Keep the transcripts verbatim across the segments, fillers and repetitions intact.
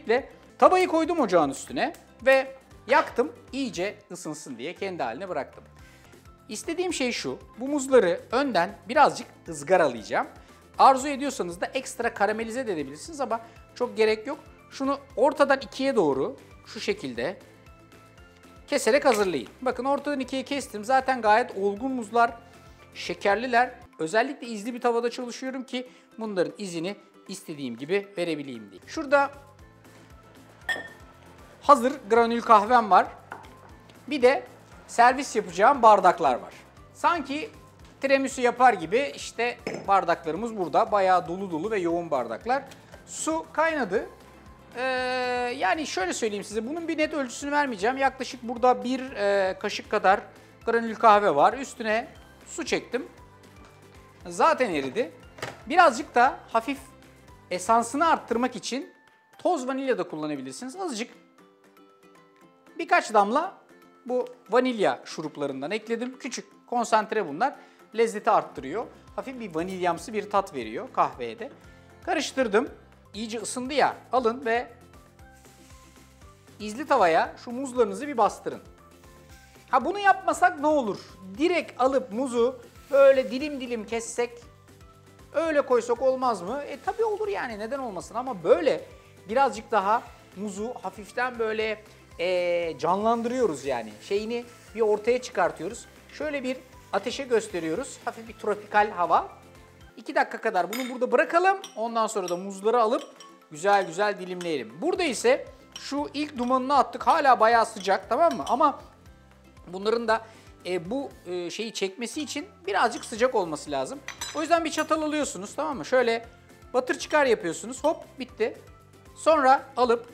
Öncelikle tavayı koydum ocağın üstüne ve yaktım, iyice ısınsın diye kendi haline bıraktım. İstediğim şey şu, bu muzları önden birazcık ızgaralayacağım. Arzu ediyorsanız da ekstra karamelize de edebilirsiniz ama çok gerek yok. Şunu ortadan ikiye doğru şu şekilde keserek hazırlayın. Bakın ortadan ikiye kestim. Zaten gayet olgun muzlar, şekerliler. Özellikle izli bir tavada çalışıyorum ki bunların izini istediğim gibi verebileyim diye. Şurada hazır granül kahvem var. Bir de servis yapacağım bardaklar var. Sanki tiramisu yapar gibi işte bardaklarımız burada. Bayağı dolu dolu ve yoğun bardaklar. Su kaynadı. Ee, yani şöyle söyleyeyim size, bunun bir net ölçüsünü vermeyeceğim. Yaklaşık burada bir e, kaşık kadar granül kahve var. Üstüne su çektim. Zaten eridi. Birazcık da hafif esansını arttırmak için toz vanilya da kullanabilirsiniz. Azıcık birkaç damla bu vanilya şuruplarından ekledim. Küçük konsantre bunlar. Lezzeti arttırıyor. Hafif bir vanilyamsı bir tat veriyor kahveye de. Karıştırdım. İyice ısındı ya, alın ve izli tavaya şu muzlarınızı bir bastırın. Ha bunu yapmasak ne olur? Direkt alıp muzu böyle dilim dilim kessek, öyle koysak olmaz mı? E tabii olur yani, neden olmasın, ama böyle birazcık daha muzu hafiften böyle e, canlandırıyoruz yani. Şeyini bir ortaya çıkartıyoruz. Şöyle bir ateşe gösteriyoruz. Hafif bir tropikal hava. iki dakika kadar bunu burada bırakalım. Ondan sonra da muzları alıp güzel güzel dilimleyelim. Burada ise şu ilk dumanını attık. Hala bayağı sıcak, tamam mı? Ama bunların da e, bu e, şeyi çekmesi için birazcık sıcak olması lazım. O yüzden bir çatal alıyorsunuz, tamam mı? Şöyle batır çıkar yapıyorsunuz. Hop, bitti. Sonra alıp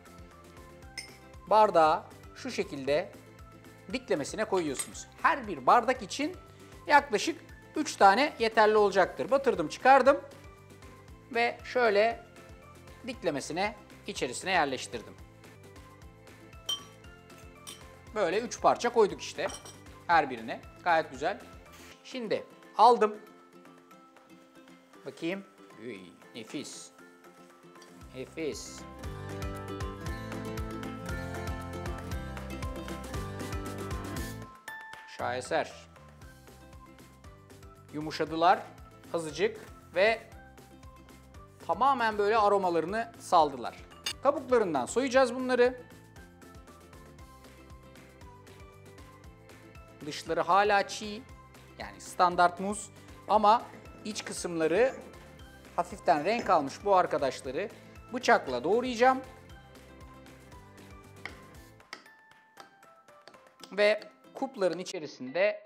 bardağa şu şekilde diklemesine koyuyorsunuz. Her bir bardak için yaklaşık üç tane yeterli olacaktır. Batırdım, çıkardım ve şöyle diklemesine içerisine yerleştirdim. Böyle üç parça koyduk işte her birine. Gayet güzel. Şimdi aldım. Bakayım. Üy, nefis. Nefis. Şaheser. Yumuşadılar azıcık ve tamamen böyle aromalarını saldılar. Kabuklarından soyacağız bunları. Dışları hala çiğ, yani standart muz, ama iç kısımları hafiften renk almış bu arkadaşları bıçakla doğrayacağım. Ve kupların içerisinde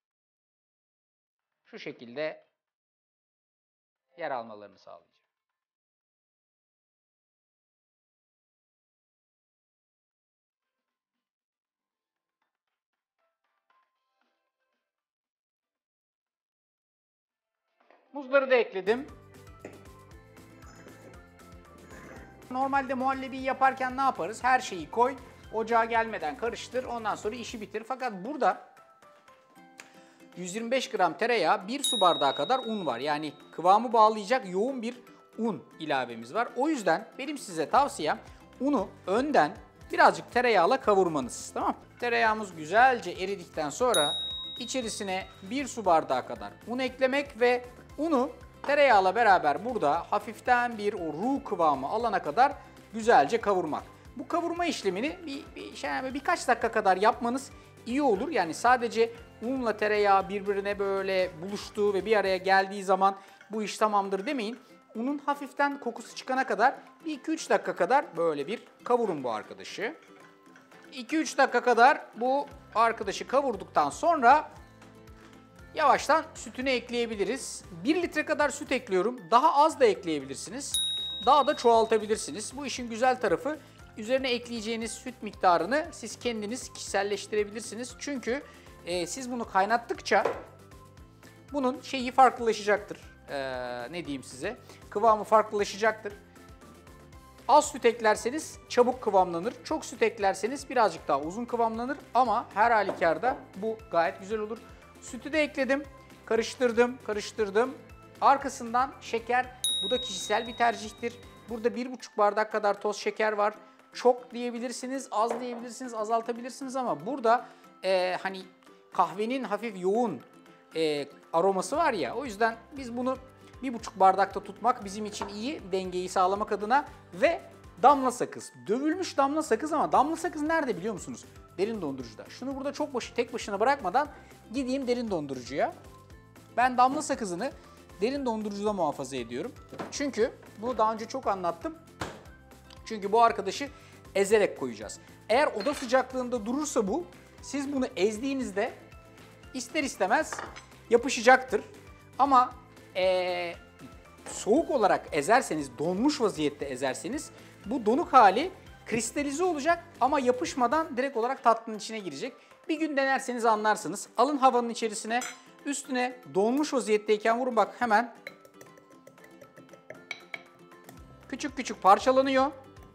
şu şekilde yer almalarını sağlayacağım. Muzları da ekledim. Normalde muhallebi yaparken ne yaparız? Her şeyi koy, ocağa gelmeden karıştır, ondan sonra işi bitir. Fakat burada yüz yirmi beş gram tereyağı, bir su bardağı kadar un var. Yani kıvamı bağlayacak yoğun bir un ilavemiz var. O yüzden benim size tavsiyem unu önden birazcık tereyağla kavurmanız. Tamam? Tereyağımız güzelce eridikten sonra içerisine bir su bardağı kadar un eklemek ve unu tereyağla beraber burada hafiften bir o roux kıvamı alana kadar güzelce kavurmak. Bu kavurma işlemini bir, bir şey, yani birkaç dakika kadar yapmanız iyi olur. Yani sadece unla tereyağı birbirine böyle buluştuğu ve bir araya geldiği zaman bu iş tamamdır demeyin. Unun hafiften kokusu çıkana kadar bir iki üç dakika kadar böyle bir kavurun bu arkadaşı. iki üç dakika kadar bu arkadaşı kavurduktan sonra yavaştan sütünü ekleyebiliriz. bir litre kadar süt ekliyorum. Daha az da ekleyebilirsiniz. Daha da çoğaltabilirsiniz. Bu işin güzel tarafı, üzerine ekleyeceğiniz süt miktarını siz kendiniz kişiselleştirebilirsiniz. Çünkü e, siz bunu kaynattıkça bunun şeyi farklılaşacaktır. Ee, ne diyeyim size? Kıvamı farklılaşacaktır. Az süt eklerseniz çabuk kıvamlanır. Çok süt eklerseniz birazcık daha uzun kıvamlanır. Ama her halükarda bu gayet güzel olur. Sütü de ekledim. Karıştırdım, karıştırdım. Arkasından şeker Bu da kişisel bir tercihtir. Burada bir buçuk bardak kadar toz şeker var. Çok diyebilirsiniz, az diyebilirsiniz, azaltabilirsiniz ama burada e, hani kahvenin hafif yoğun e, aroması var ya, o yüzden biz bunu bir buçuk bardakta tutmak bizim için iyi, dengeyi sağlamak adına. Ve damla sakız. Dövülmüş damla sakız, ama damla sakız nerede biliyor musunuz? Derin dondurucuda. Şunu burada çok başı, tek başına bırakmadan gideyim derin dondurucuya. Ben damla sakızını derin dondurucuda muhafaza ediyorum. Çünkü bunu daha önce çok anlattım. Çünkü bu arkadaşı ezerek koyacağız. Eğer oda sıcaklığında durursa bu, siz bunu ezdiğinizde ister istemez yapışacaktır. Ama ee, soğuk olarak ezerseniz, donmuş vaziyette ezerseniz bu donuk hali kristalize olacak ama yapışmadan direkt olarak tatlının içine girecek. Bir gün denerseniz anlarsınız. Alın havanın içerisine, üstüne donmuş vaziyetteyken vurun, bak hemen küçük küçük parçalanıyor.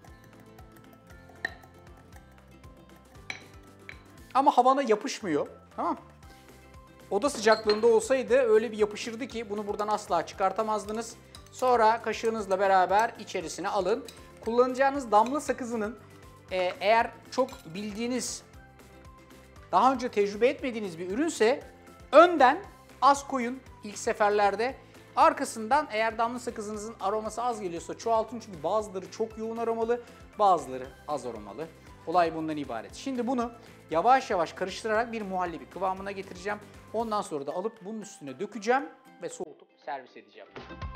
Ama havana yapışmıyor. Tamam. Oda sıcaklığında olsaydı öyle bir yapışırdı ki bunu buradan asla çıkartamazdınız. Sonra kaşığınızla beraber içerisine alın. Kullanacağınız damla sakızının e, eğer çok bildiğiniz, daha önce tecrübe etmediğiniz bir ürünse önden az koyun ilk seferlerde. Arkasından eğer damla sakızınızın aroması az geliyorsa çoğaltın, çünkü bazıları çok yoğun aromalı, bazıları az aromalı. Olay bundan ibaret. Şimdi bunu yavaş yavaş karıştırarak bir muhallebi kıvamına getireceğim. Ondan sonra da alıp bunun üstüne dökeceğim ve soğutup servis edeceğim.